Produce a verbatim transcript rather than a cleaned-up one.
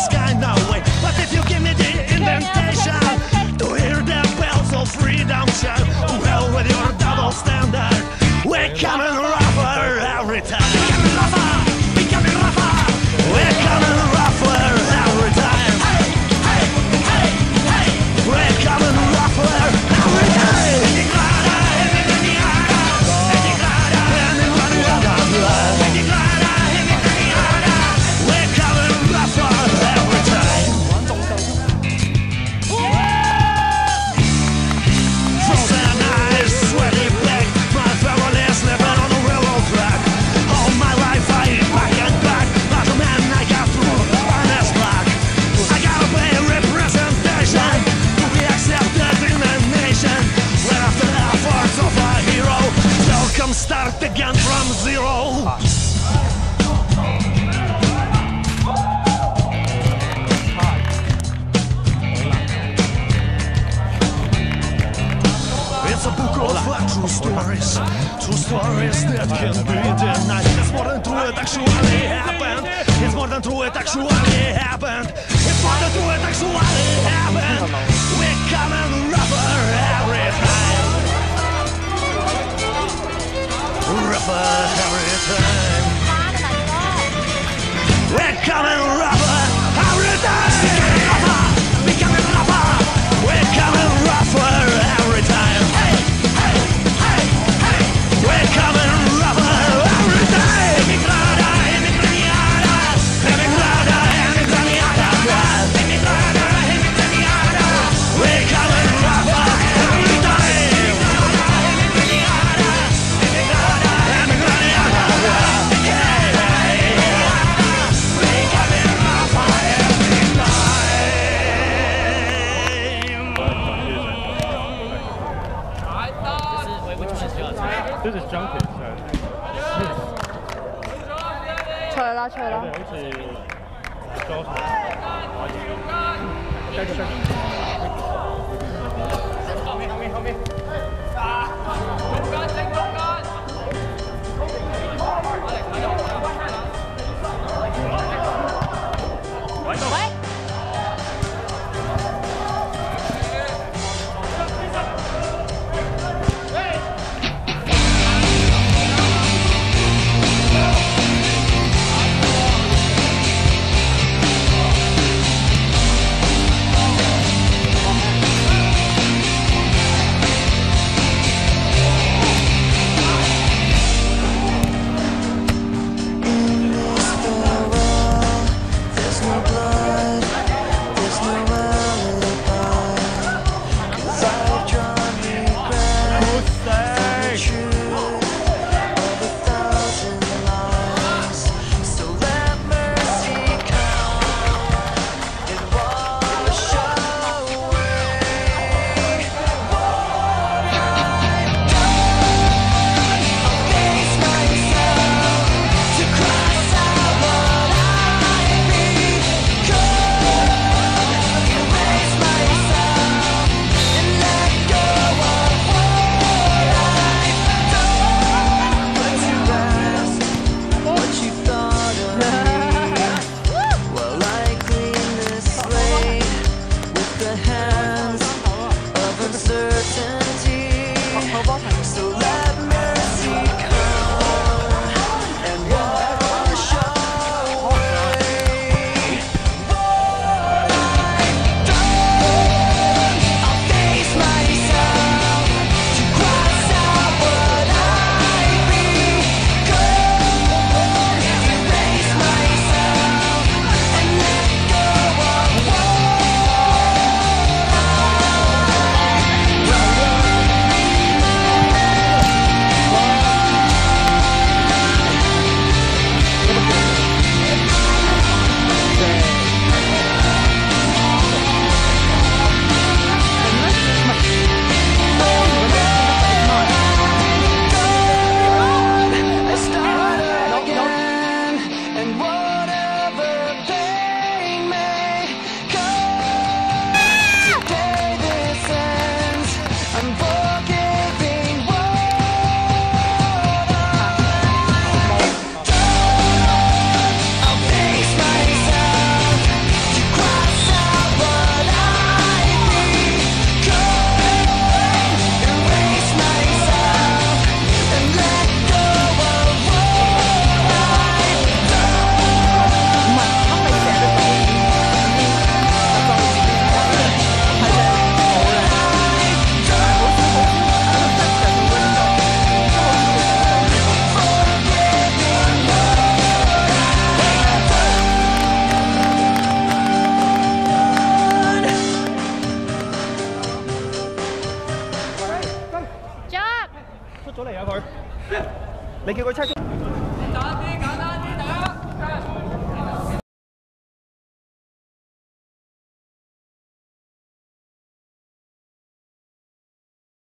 sky, no way. But if you give me the invitation to hear the bells of freedom shout, well, with your double standard, we're coming rougher every time. We're coming rougher, we're coming rougher, we're coming rougher every time. Hey, hey, hey, hey, we're coming rougher every time. Immigrada, Immigraniada, Immigrada, Immigraniada, Immigrada, Immigraniada, we're coming rougher every time. Frozen eyes, sweaty back, my family's living on the railroad track. All my life I eat back and back, like a man I got through on his back. I gotta pay representation to be accepted in a nation. When after the efforts of a hero, still come start again from zero. It's a book of uh, true stories, true stories that can be denied. It's more than true, it actually happened. It's more than true, it actually happened. It's more than true, it actually happened. We're coming rougher every time. Rougher every time. We're coming rougher every time. We're coming rougher. We're coming rougher every time. Hey, hey, hey, hey. We're coming rougher every time. Immigrada, Immigraniada, Immigrada, Immigraniada, Immigrada, Immigraniada. We're coming rougher every time. Immigrada, Immigraniada, Immigrada, yeah, yeah. We're coming rougher every time. This is Junkies. 除啦除啦。 好似裝上。繼續繼續。後面後面後面。中間正中間。喂喂。 你叫佢猜出。 打啲